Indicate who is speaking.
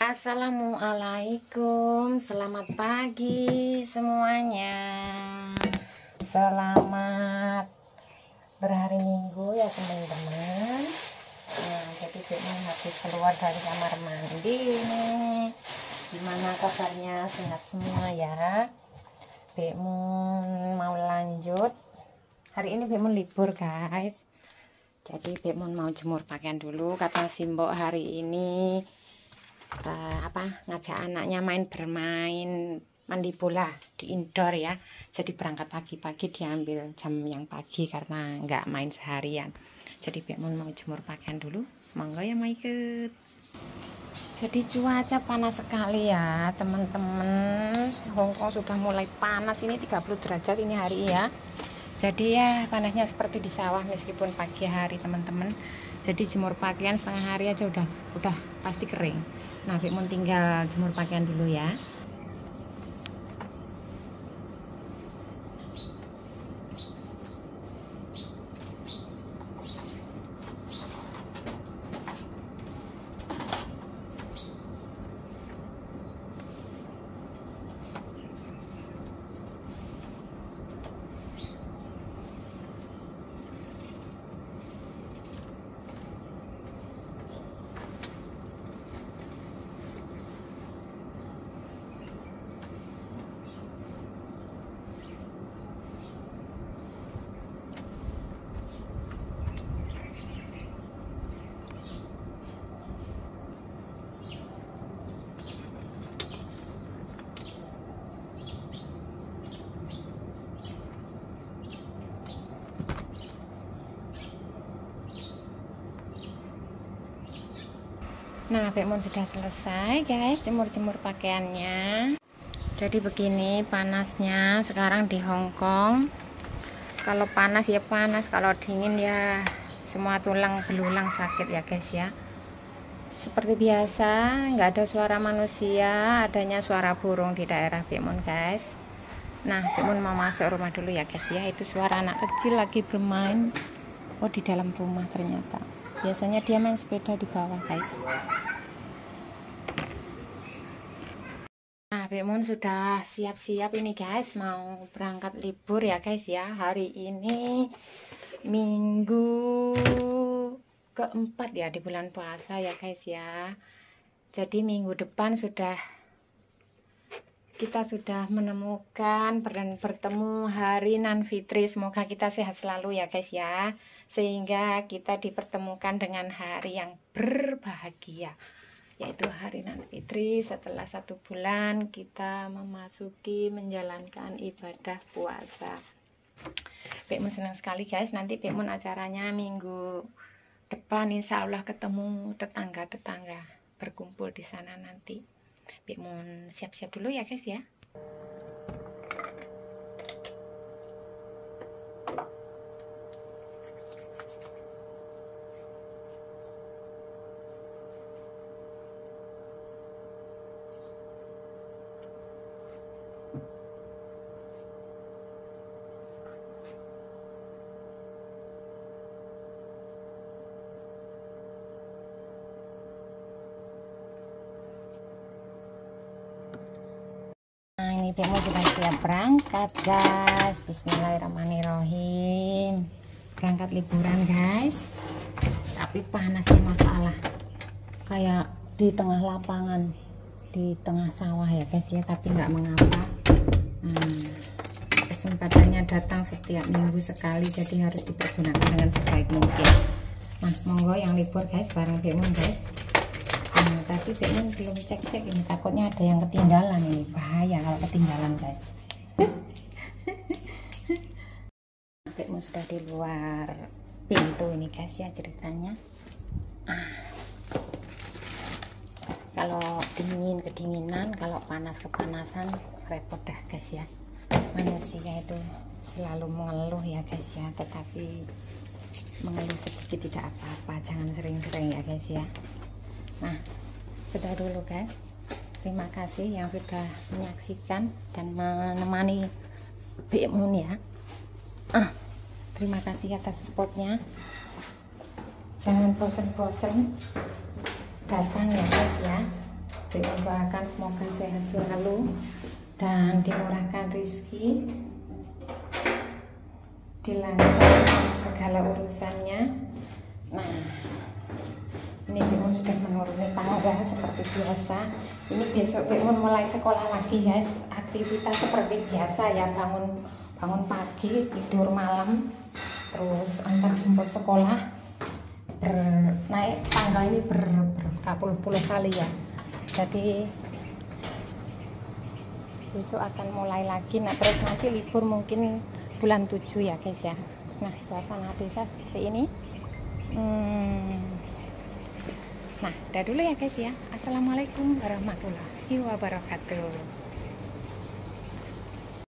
Speaker 1: Assalamualaikum, selamat pagi semuanya. Selamat berhari Minggu ya teman-teman. Nah, jadi Bekmun habis keluar dari kamar mandi nih. Gimana kabarnya? Sehat semua ya. Bekmun mau lanjut. Hari ini Bekmun libur guys. Jadi Bekmun mau jemur pakaian dulu. Kata Simbok hari ini ngajak anaknya bermain mandi bola di indoor ya. Jadi berangkat pagi-pagi, diambil jam yang pagi karena nggak main seharian. Jadi Bekmun mau jemur pakaian dulu. Monggo ya mau ikut. Jadi cuaca panas sekali ya teman-teman. Hongkong sudah mulai panas, ini 30 derajat ini hari ya. Jadi ya panasnya seperti di sawah meskipun pagi hari teman-teman. Jadi jemur pakaian setengah hari aja udah pasti kering. Nah, Bekmun tinggal jemur pakaian dulu ya. Nah, Bekmun sudah selesai guys jemur-jemur pakaiannya. Jadi begini panasnya sekarang di Hongkong. Kalau panas ya panas, kalau dingin ya semua tulang belulang sakit ya guys ya. Seperti biasa nggak ada suara manusia, adanya suara burung di daerah Bekmun guys. Nah, Bekmun mau masuk rumah dulu ya guys ya. Itu suara anak kecil lagi bermain. Oh, di dalam rumah ternyata. Biasanya dia main sepeda di bawah guys. Nah, Bekmun sudah siap-siap ini guys, mau berangkat libur ya guys ya. Hari ini minggu keempat ya di bulan puasa ya guys ya. Jadi minggu depan kita sudah menemukan dan bertemu hari Nan Fitri. Semoga kita sehat selalu ya guys ya, sehingga kita dipertemukan dengan hari yang berbahagia, yaitu hari Nan Fitri. Setelah 1 bulan kita menjalankan ibadah puasa. Bekmun senang sekali guys. Nanti Bekmun acaranya minggu depan, insya Allah ketemu tetangga-tetangga, berkumpul di sana nanti. Bekmun siap-siap dulu ya guys ya. Nah, ini Bekmun sudah siap berangkat guys. Bismillahirrahmanirrahim. Berangkat liburan guys. Tapi panasnya masalah. Kayak di tengah lapangan, di tengah sawah ya guys ya. Tapi nggak mengapa. Kesempatannya datang setiap minggu sekali. Jadi harus dipergunakan dengan sebaik mungkin. Nah, monggo yang libur guys bareng Bekmun guys. Tapi Bekmun belum cek-cek ini, takutnya ada yang ketinggalan, ini bahaya kalau ketinggalan guys. Bekmun sudah di luar pintu ini guys ya ceritanya. Kalau dingin kedinginan, kalau panas kepanasan, repot dah guys ya. Manusia itu selalu mengeluh ya guys ya, tetapi mengeluh sedikit tidak apa-apa, jangan sering-sering ya guys ya. Nah, sudah dulu guys. Terima kasih yang sudah menyaksikan dan menemani Bekmun ya. Terima kasih atas supportnya. Jangan bosan-bosan datang ya guys ya. Doakan semoga sehat selalu dan dimurahkan rezeki, dilancarkan segala urusannya. Nah, ini Bekmun sudah menuruni tangga seperti biasa. Ini besok Bekmun mulai sekolah lagi guys. Aktivitas seperti biasa ya, bangun pagi, tidur malam, terus antar jemput sekolah, naik tangga ini berkapul-puluh kali ya. Jadi besok akan mulai lagi. Nah terus nanti libur mungkin bulan 7 ya guys ya. Nah suasana desa seperti ini. Nah udah dulu ya guys ya. Assalamualaikum warahmatullahi wabarakatuh.